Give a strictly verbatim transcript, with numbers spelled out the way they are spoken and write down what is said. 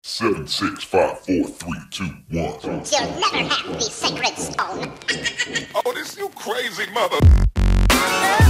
Seven, six, five, four, three, two, one. You'll never have the sacred stone. Oh, this you crazy mother.